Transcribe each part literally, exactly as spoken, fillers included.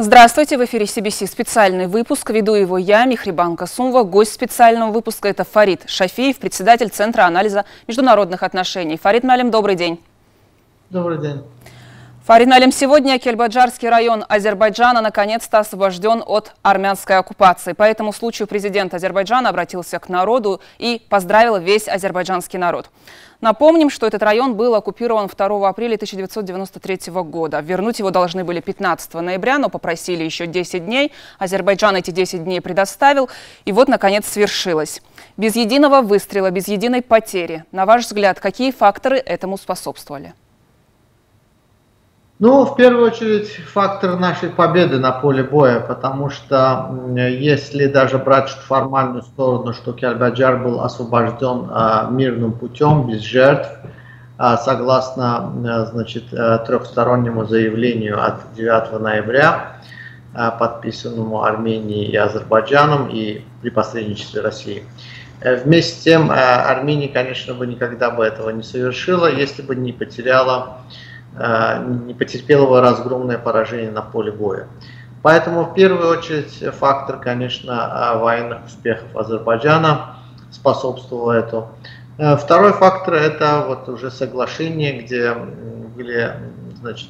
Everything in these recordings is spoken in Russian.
Здравствуйте, в эфире си би си специальный выпуск. Веду его я, Михрибан Касумова. Гость специального выпуска – это Фарид Шафиев, председатель Центра анализа международных отношений. Фарид Малим, добрый день. Добрый день. Фарид Малим, сегодня Кельбаджарский район Азербайджана наконец-то освобожден от армянской оккупации. По этому случаю президент Азербайджана обратился к народу и поздравил весь азербайджанский народ. Напомним, что этот район был оккупирован второго апреля тысяча девятьсот девяносто третьего года. Вернуть его должны были пятнадцатого ноября, но попросили еще десять дней. Азербайджан эти десять дней предоставил. И вот, наконец, свершилось. Без единого выстрела, без единой потери. На ваш взгляд, какие факторы этому способствовали? Ну, в первую очередь, фактор нашей победы на поле боя, потому что если даже брать формальную сторону, что Кельбаджар был освобожден а, мирным путем, без жертв, а, согласно а, значит, трехстороннему заявлению от девятого ноября, а, подписанному Арменией и Азербайджаном и при посредничестве России. Вместе с тем, а, Армения, конечно, бы никогда бы этого не совершила, если бы не потеряла не потерпело разгромное поражение на поле боя. Поэтому в первую очередь фактор, конечно, военных успехов Азербайджана способствовал этому. Второй фактор — это вот уже соглашение, где были значит,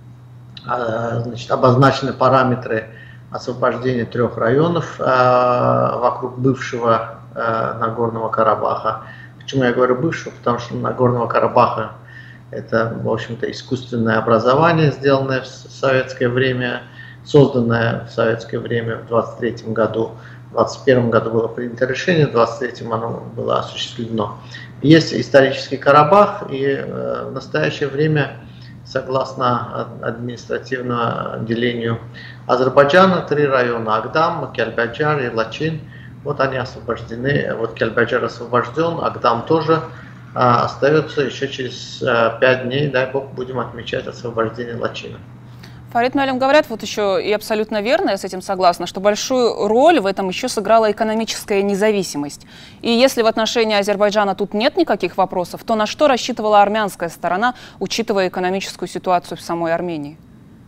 значит, обозначены параметры освобождения трех районов вокруг бывшего Нагорного Карабаха. Почему я говорю бывшего? Потому что Нагорного Карабаха это, в общем-то, искусственное образование, сделанное в советское время, созданное в советское время в двадцать третьем году. В двадцать первом году было принято решение, в двадцать третьем оно было осуществлено. Есть исторический Карабах, и э, в настоящее время, согласно административному делению Азербайджана, три района: Агдам, Кельбаджар и Лачин. Вот они освобождены. Вот Кельбаджар освобожден, Агдам тоже. Остается еще через пять дней, дай бог, будем отмечать освобождение Лачина. Фарид Малим, говорят, вот еще и абсолютно верно, я с этим согласна, что большую роль в этом еще сыграла экономическая независимость. И если в отношении Азербайджана тут нет никаких вопросов, то на что рассчитывала армянская сторона, учитывая экономическую ситуацию в самой Армении?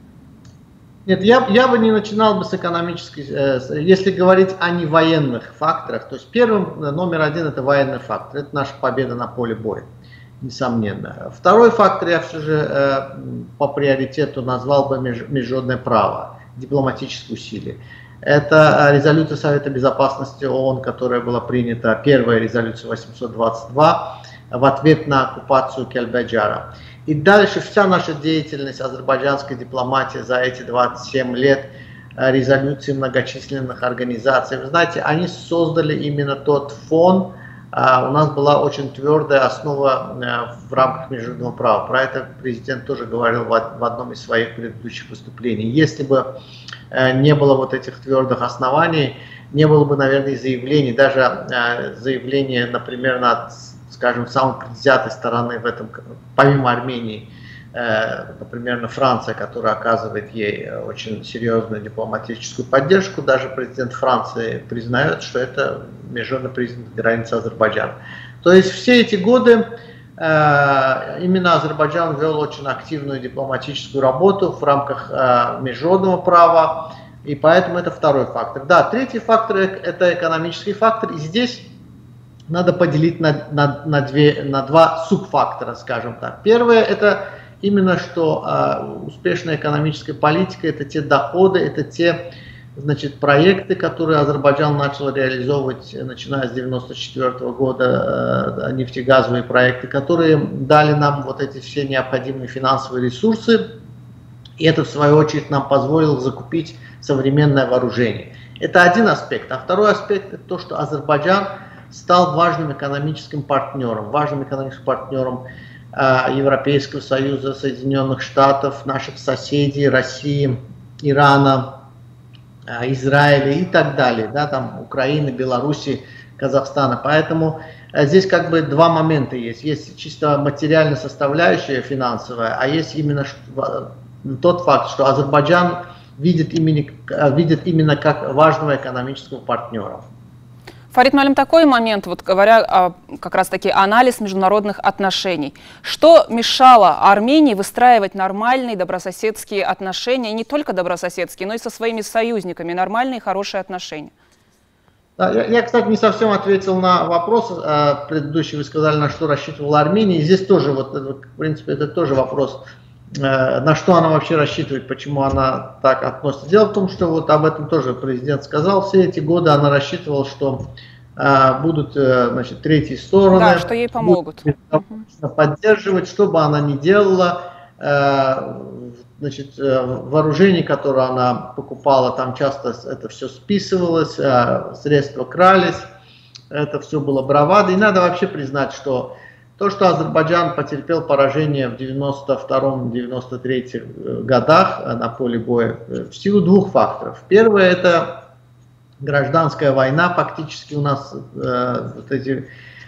Нет, я, я бы не начинал бы с экономической, э, если говорить о невоенных факторах, то есть первым, номер один, это военный фактор, это наша победа на поле боя, несомненно. Второй фактор я все же э, по приоритету назвал бы меж, международное право, дипломатические усилия. Это резолюция Совета Безопасности ООН, которая была принята, первая резолюция восемьсот двадцать два, в ответ на оккупацию Кельбаджара. И дальше вся наша деятельность азербайджанской дипломатии за эти двадцать семь лет, резолюции многочисленных организаций, вы знаете, они создали именно тот фон. У нас была очень твердая основа в рамках международного права. Про это президент тоже говорил в одном из своих предыдущих выступлений. Если бы не было вот этих твердых оснований, не было бы, наверное, заявлений, даже заявления, например, на, скажем, самой предвзятой стороны в этом, помимо Армении, э, например, Франция, которая оказывает ей очень серьезную дипломатическую поддержку, даже президент Франции признает, что это международно признанная граница Азербайджана. То есть все эти годы э, именно Азербайджан вел очень активную дипломатическую работу в рамках э, международного права, и поэтому это второй фактор. Да, третий фактор — это экономический фактор, и здесь надо поделить на, на, на, две, на два субфактора, скажем так. Первое — это именно что э, успешная экономическая политика, это те доходы, это те, значит, проекты, которые Азербайджан начал реализовывать, начиная с девяносто четвёртого года, э, нефтегазовые проекты, которые дали нам вот эти все необходимые финансовые ресурсы, и это, в свою очередь, нам позволило закупить современное вооружение. Это один аспект. А второй аспект — это то, что Азербайджан стал важным экономическим партнером, важным экономическим партнером э, Европейского Союза, Соединенных Штатов, наших соседей, России, Ирана, э, Израиля и так далее, да, там Украины, Беларуси, Казахстана. Поэтому э, здесь как бы два момента есть. Есть чисто материальная составляющая финансовая, а есть именно что, тот факт, что Азербайджан видит именно, видит именно как важного экономического партнера. Фарид Муалим, такой момент, вот говоря о, как раз таки анализ международных отношений. Что мешало Армении выстраивать нормальные добрососедские отношения, и не только добрососедские, но и со своими союзниками, нормальные хорошие отношения? Да, я, я, кстати, не совсем ответил на вопрос э, предыдущий, вы сказали, на что рассчитывала Армения. И здесь тоже, вот, в принципе, это тоже вопрос, э, на что она вообще рассчитывает, почему она так относится. Дело в том, что вот об этом тоже президент сказал, все эти годы она рассчитывала, что э, будут э, значит, третьи стороны, да, что ей помогут, будут поддерживать, что бы она ни делала. Э, Значит, вооружение, которое она покупала, там часто это все списывалось, средства крались, это все было бравадой. И надо вообще признать, что то, что Азербайджан потерпел поражение в девяносто втором — девяносто третьем годах на поле боя, в силу двух факторов. Первое – это гражданская война, фактически у нас вот эти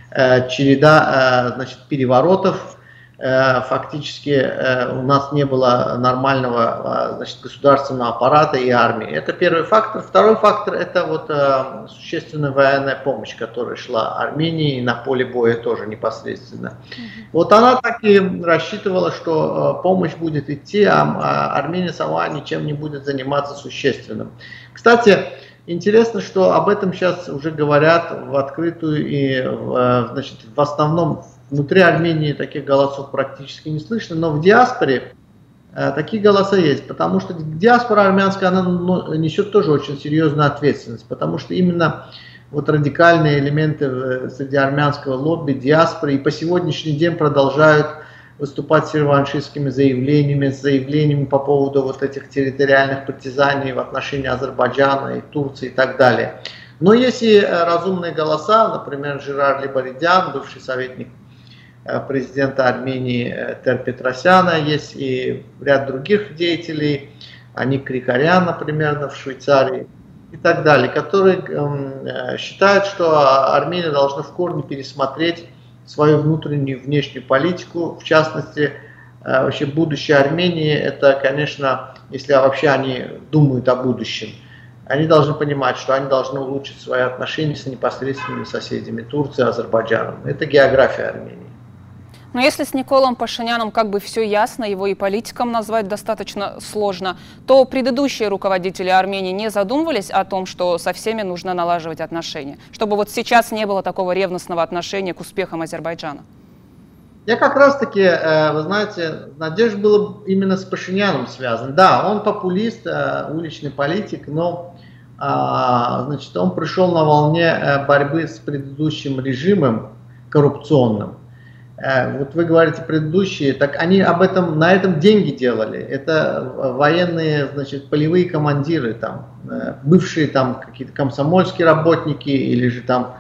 череда, значит, переворотов. Фактически у нас не было нормального, значит, государственного аппарата и армии. Это первый фактор. Второй фактор – это вот существенная военная помощь, которая шла Армении на поле боя тоже непосредственно. Mm-hmm. Вот она так и рассчитывала, что помощь будет идти, а Армения сама ничем не будет заниматься существенным. Кстати, интересно, что об этом сейчас уже говорят в открытую и, значит, в основном. Внутри Армении таких голосов практически не слышно, но в диаспоре э, такие голоса есть, потому что диаспора армянская, она ну, несет тоже очень серьезную ответственность, потому что именно вот радикальные элементы в, среди армянского лобби, диаспоры и по сегодняшний день продолжают выступать с реваншистскими заявлениями, с заявлениями по поводу вот этих территориальных притязаний в отношении Азербайджана и Турции и так далее. Но есть и разумные голоса, например, Жерар Либоридян, бывший советник президента Армении Тер Петросяна, есть и ряд других деятелей, Аник Крикарян, например, в Швейцарии и так далее, которые э, считают, что Армения должна в корне пересмотреть свою внутреннюю и внешнюю политику. В частности, э, вообще будущее Армении, это, конечно, если вообще они думают о будущем, они должны понимать, что они должны улучшить свои отношения с непосредственными соседями Турции и Азербайджаном. Это география Армении. Но если с Николом Пашиняном как бы все ясно, его и политиком назвать достаточно сложно, то предыдущие руководители Армении не задумывались о том, что со всеми нужно налаживать отношения, чтобы вот сейчас не было такого ревностного отношения к успехам Азербайджана? Я как раз таки, вы знаете, надежда была именно с Пашиняном связана. Да, он популист, уличный политик, но значит, он пришел на волне борьбы с предыдущим режимом коррупционным. Вот вы говорите предыдущие, так они об этом, на этом деньги делали. Это военные, значит, полевые командиры, там, бывшие там какие-то комсомольские работники или же там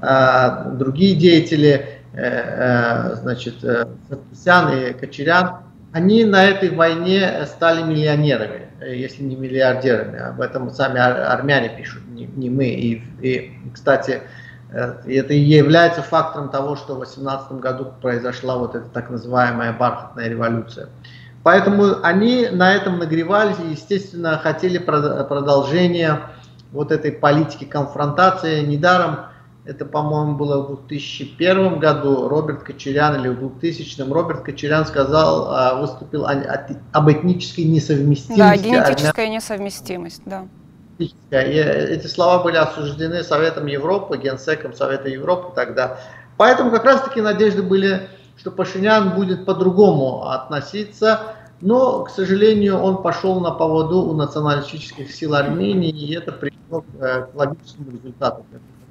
э, другие деятели, э, э, значит, Саркисян и Кочерян. Они на этой войне стали миллионерами, если не миллиардерами. Об этом сами армяне пишут, не, не мы. И, и, кстати, это и является фактором того, что в две тысячи восемнадцатом году произошла вот эта так называемая бархатная революция. Поэтому они на этом нагревались и, естественно, хотели продолжения вот этой политики конфронтации. Недаром, это, по-моему, было в две тысячи первом году, Роберт Кочерян, или в двухтысячном, Роберт Кочерян сказал, выступил об этнической несовместимости. Да, генетическая армян... несовместимость, да. И эти слова были осуждены Советом Европы, Генсеком Совета Европы тогда. Поэтому как раз таки надежды были, что Пашинян будет по-другому относиться. Но, к сожалению, он пошел на поводу у националистических сил Армении, и это привело к логическому результату.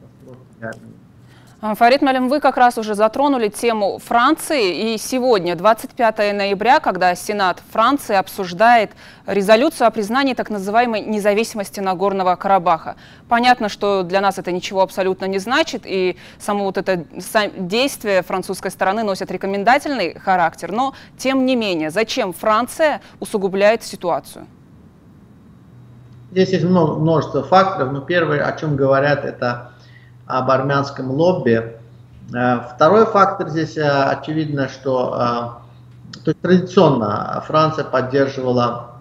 Фарид Муалим, вы как раз уже затронули тему Франции, и сегодня, двадцать пятого ноября, когда Сенат Франции обсуждает резолюцию о признании так называемой независимости Нагорного Карабаха. Понятно, что для нас это ничего абсолютно не значит, и само вот это действие французской стороны носит рекомендательный характер, но тем не менее, зачем Франция усугубляет ситуацию? Здесь есть множество факторов, но первое, о чем говорят, это об армянском лобби. Второй фактор здесь очевидно, что то есть, традиционно Франция поддерживала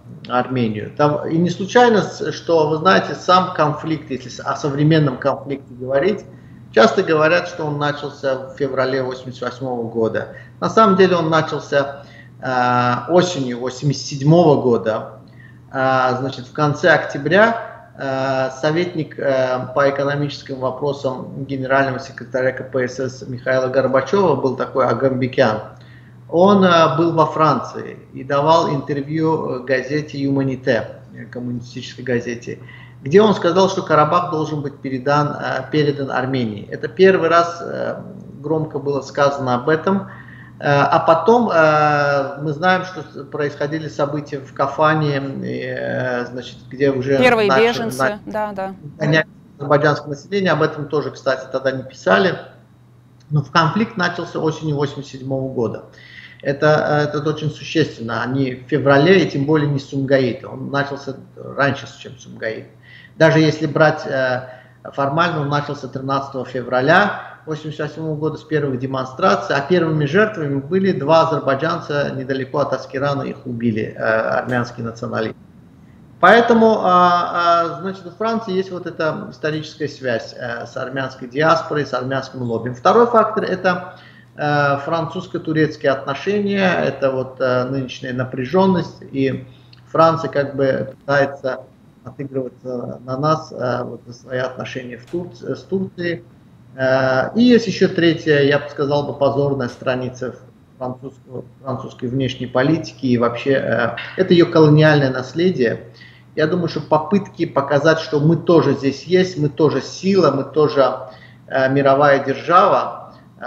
Армению. Там, и не случайно, что, вы знаете, сам конфликт, если о современном конфликте говорить, часто говорят, что он начался в феврале восемьдесят восьмого года. На самом деле он начался э, осенью восемьдесят седьмого года. Э, значит, в конце октября э, советник э, по экономическим вопросам генерального секретаря ка пэ эс эс Михаила Горбачева, был такой Агамбекян. Он э, был во Франции и давал интервью газете «Юманите», коммунистической газете, где он сказал, что Карабах должен быть передан, э, передан Армении. Это первый раз э, громко было сказано об этом. Э, а потом э, мы знаем, что происходили события в Кафане, э, значит, где уже первые начали, беженцы, начали, да, да. гонять азербайджанское население. Об этом тоже, кстати, тогда не писали. Но конфликт начался осенью восемьдесят седьмого года. Это, это очень существенно. Они в феврале, и тем более не Сумгаит. Он начался раньше, чем Сумгаит. Даже если брать э, формально, он начался тринадцатого февраля восемьдесят восьмого года с первых демонстраций, а первыми жертвами были два азербайджанца недалеко от Аскерана, их убили, э, армянские националисты. Поэтому, э, э, значит, у Франции есть вот эта историческая связь э, с армянской диаспорой, с армянским лобби. Второй фактор – это э, французско-турецкие отношения, это вот э, нынешняя напряженность, и Франция как бы пытается отыгрываться на нас э, вот, за свои отношения в Турции, с Турцией. Э, и есть еще третья, я бы сказал, бы, позорная страница французской внешней политики, и вообще э, это ее колониальное наследие. Я думаю, что попытки показать, что мы тоже здесь есть, мы тоже сила, мы тоже э, мировая держава, э,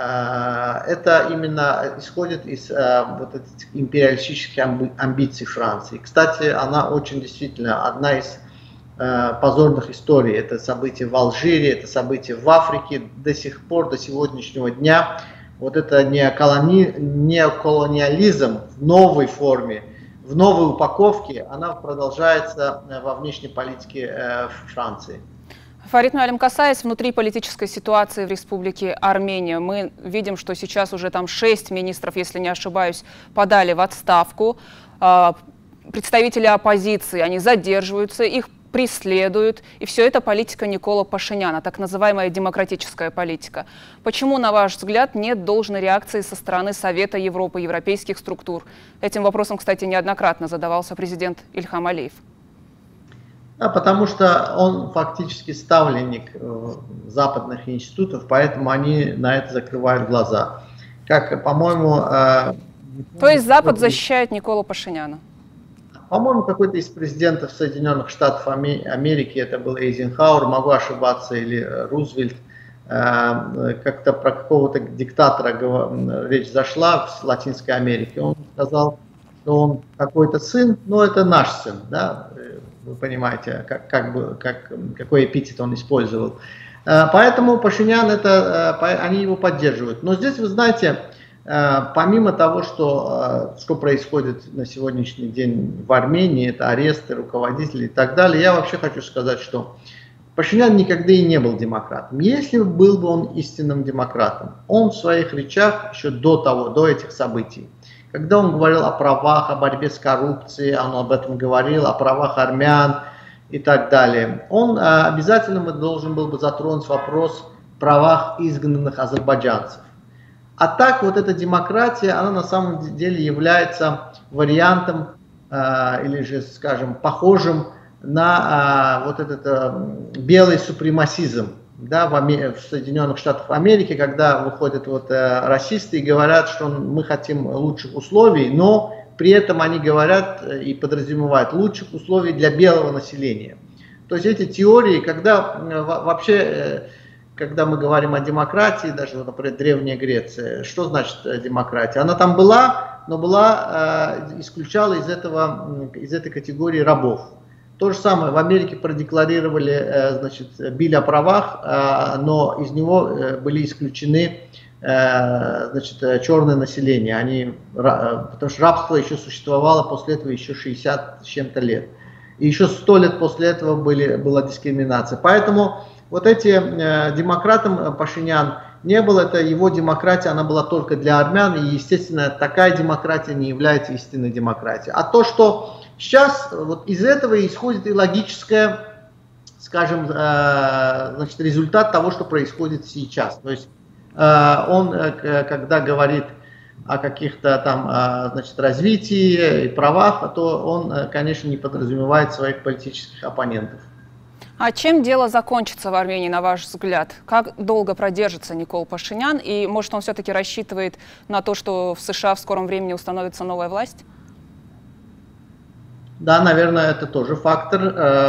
это именно исходит из э, вот этих империалистических амбиций Франции. Кстати, она очень действительно одна из позорных историй. Это события в Алжире, это события в Африке. До сих пор, до сегодняшнего дня, вот это неоколони... неоколониализм в новой форме, в новой упаковке, она продолжается во внешней политике Франции. Фарид Муалим, касаясь внутриполитической ситуации в Республике Армения, мы видим, что сейчас уже там шесть министров, если не ошибаюсь, подали в отставку. Представители оппозиции, они задерживаются, их преследуют. И все это политика Никола Пашиняна, так называемая демократическая политика. Почему, на ваш взгляд, нет должной реакции со стороны Совета Европы, европейских структур? Этим вопросом, кстати, неоднократно задавался президент Ильхам Алиев. Да, потому что он фактически ставленник западных институтов, поэтому они на это закрывают глаза. Как, по-моему... Э, То есть Запад защищает Николу Пашиняна? По-моему, какой-то из президентов Соединенных Штатов Америки, это был Эйзенхауэр, могу ошибаться, или Рузвельт, как-то про какого-то диктатора речь зашла в Латинской Америке. Он сказал, что он какой-то сын, но это наш сын, да? Вы понимаете, как, как бы, как, какой эпитет он использовал. Поэтому Пашинян, это, они его поддерживают. Но здесь, вы знаете, помимо того, что, что происходит на сегодняшний день в Армении, это аресты руководителей и так далее, я вообще хочу сказать, что Пашинян никогда и не был демократом. Если был бы он истинным демократом, он в своих речах еще до того, до этих событий, когда он говорил о правах, о борьбе с коррупцией, он об этом говорил, о правах армян и так далее, он обязательно должен был бы затронуть вопрос о правах изгнанных азербайджанцев. А так вот эта демократия, она на самом деле является вариантом э, или же, скажем, похожим на э, вот этот э, белый супремасизм, да, в, Амер... в Соединенных Штатах Америки, когда выходят вот, э, расисты и говорят, что мы хотим лучших условий, но при этом они говорят и подразумевают лучших условий для белого населения. То есть эти теории, когда э, вообще... Э, когда мы говорим о демократии, даже, например, Древняя Греция, что значит демократия? Она там была, но была, э, исключала из, этого, из этой категории рабов. То же самое в Америке продекларировали, э, значит, биль о правах, э, но из него э, были исключены э, значит, черное население. Они, э, потому что рабство еще существовало после этого еще шестьдесят с чем-то лет. И еще сто лет после этого были, была дискриминация. Поэтому вот эти э, демократам Пашинян не был, это его демократия, она была только для армян, и, естественно, такая демократия не является истинной демократией. А то, что Сейчас вот из этого исходит и логическое, скажем, значит, результат того, что происходит сейчас. То есть он, когда говорит о каких-то там, значит, развитии и правах, то он, конечно, не подразумевает своих политических оппонентов. А чем дело закончится в Армении, на ваш взгляд? Как долго продержится Никол Пашинян? И, может, он все-таки рассчитывает на то, что в США в скором времени установится новая власть? Да, наверное, это тоже фактор.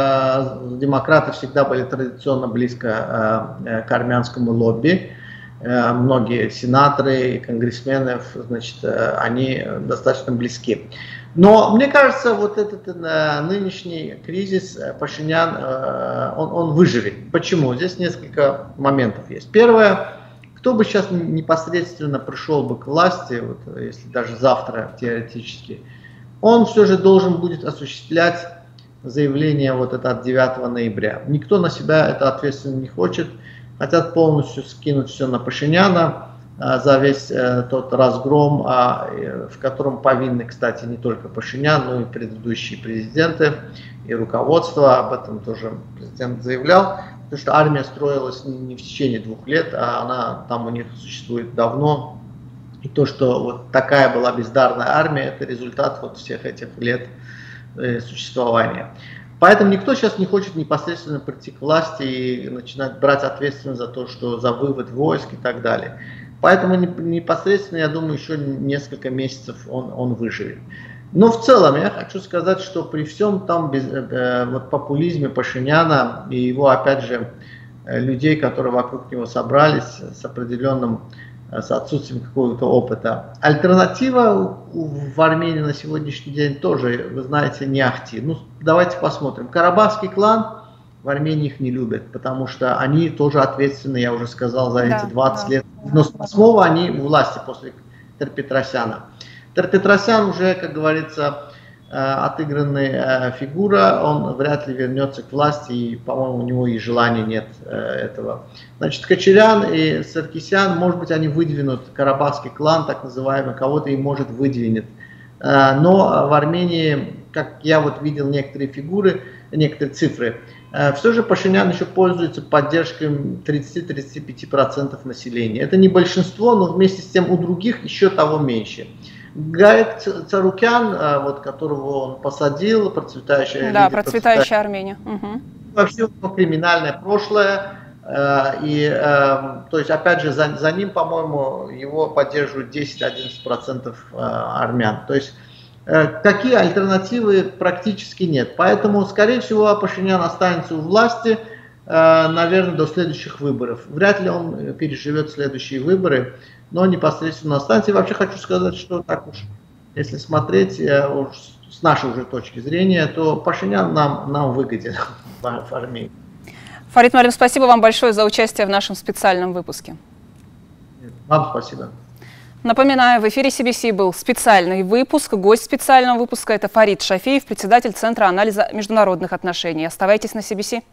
Демократы всегда были традиционно близко к армянскому лобби. Многие сенаторы и конгрессмены, значит, они достаточно близки. Но мне кажется, вот этот нынешний кризис Пашинян, он, он выживет. Почему? Здесь несколько моментов есть. Первое, кто бы сейчас непосредственно пришел бы к власти, вот, если даже завтра теоретически, он все же должен будет осуществлять заявление вот это от девятого ноября. Никто на себя это ответственно не хочет. Хотят полностью скинуть все на Пашиняна а, за весь а, тот разгром, а, в котором повинны, кстати, не только Пашинян, но и предыдущие президенты и руководство. Об этом тоже президент заявлял. Потому что армия строилась не, не в течение двух лет, а она там у них существует давно. И то, что вот такая была бездарная армия, это результат вот всех этих лет э, существования. Поэтому никто сейчас не хочет непосредственно прийти к власти и начинать брать ответственность за то, что за вывод войск и так далее. Поэтому непосредственно, я думаю, еще несколько месяцев он, он выживет. Но в целом я хочу сказать, что при всем там без, э, вот популизме Пашиняна и его, опять же, людей, которые вокруг него собрались с определенным, с отсутствием какого-то опыта. Альтернатива в Армении на сегодняшний день тоже, вы знаете, не ахти. Ну, давайте посмотрим. Карабахский клан, в Армении их не любят, потому что они тоже ответственны, я уже сказал, за эти двадцать да, лет. В девяносто восьмом они у власти после Тер-Петросяна. Тер-Петросян уже, как говорится, отыгранная фигура, он вряд ли вернется к власти, и, по-моему, у него и желания нет этого. Значит, Кочарян и Саркисян, может быть, они выдвинут Карабахский клан, так называемый, кого-то и, может, выдвинет. Но в Армении, как я вот видел некоторые фигуры, некоторые цифры, все же Пашинян еще пользуется поддержкой тридцати-тридцати пяти процентов населения. Это не большинство, но вместе с тем у других еще того меньше. Гаек Царукян, вот, которого он посадил, процветающая, да, лидер, процветающая Армения. Угу. Вообще у него криминальное прошлое. И, то есть, опять же, за, за ним, по-моему, его поддерживают десять-одиннадцать процентов армян. То есть, какие альтернативы практически нет. Поэтому, скорее всего, Пашинян останется у власти, наверное, до следующих выборов. Вряд ли он переживет следующие выборы, но непосредственно останется. И вообще хочу сказать, что так уж, если смотреть уж с нашей уже точки зрения, то Пашинян нам, нам выгоден в, в Армении. Фарид Марим, спасибо вам большое за участие в нашем специальном выпуске. Вам спасибо. Напоминаю, в эфире си би си был специальный выпуск. Гость специального выпуска – это Фарид Шафиев, председатель Центра анализа международных отношений. Оставайтесь на си би си.